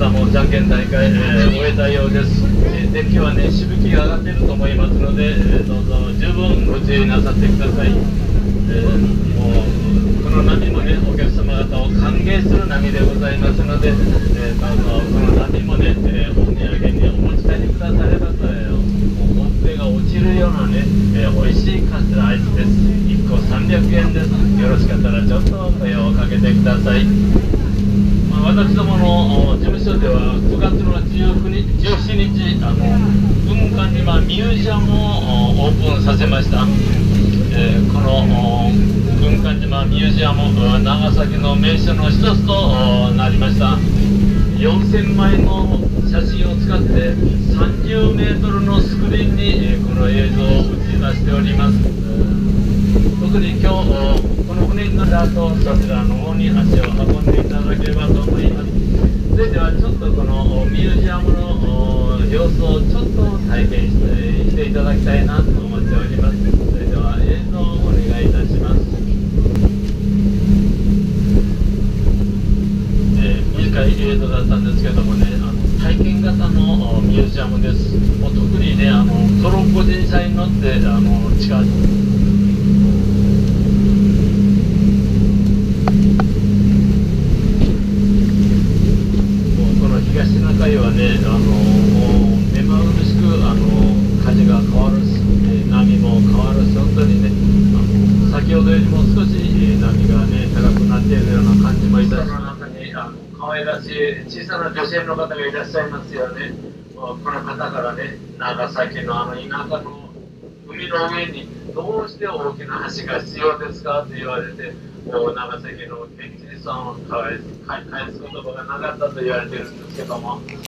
方もじゃんけん大会、終えたようです。デッキはね、しぶきが上がっていると思いますので、どうぞ十分ご注意なさってください。もうこの波もね、お客様方を歓迎する波でございますので、どうぞこの波もね、お土産にお持ち帰りくださればと、ほっぺが落ちるようなね、美味しいカステラアイスです。1個300円です。よろしかったらちょっと声をかけてください。私どもの事務所では9月の17日、軍艦島ミュージアムをオープンさせました。この軍艦島ミュージアム、長崎の名所の一つとなりました。4000枚の写真を使って30メートルのスクリーンにこの映像を映し出しております。特に今日この船に乗った後、そちらの方に足を運んでいただければと思います。それではちょっとこのミュージアムの様子をちょっと体験していただきたいなと思っております。それでは映像をお願いいたします。短い映像だったんですけどもね、体験型のミュージアムです。もう特にね、トロッコ電車に乗って近東シナ海はね、目まぐるしく風が変わるし、波も変わるし、本当にね、先ほどよりも少し波がね高くなっているような感じもいたします。中に可愛らしい小さな女性の方がいらっしゃいますよね。この方からね、長崎の田舎の海の上にどうして大きな橋が必要ですかと言われて、長崎の県知事さんを返す言葉がなかったと言われているんですけども、